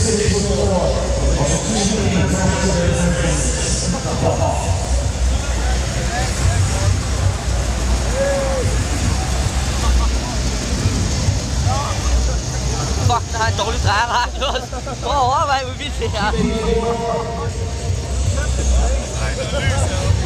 Fuck, der har en dårlig drejerradius. Prøv at overveje, hvor vildt det her.